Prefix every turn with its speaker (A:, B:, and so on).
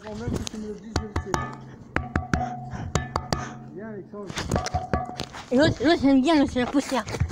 A: Avant même que tu me le dises, je le sais. Viens Alexandre.
B: L'autre j'aime bien, c'est la poussière.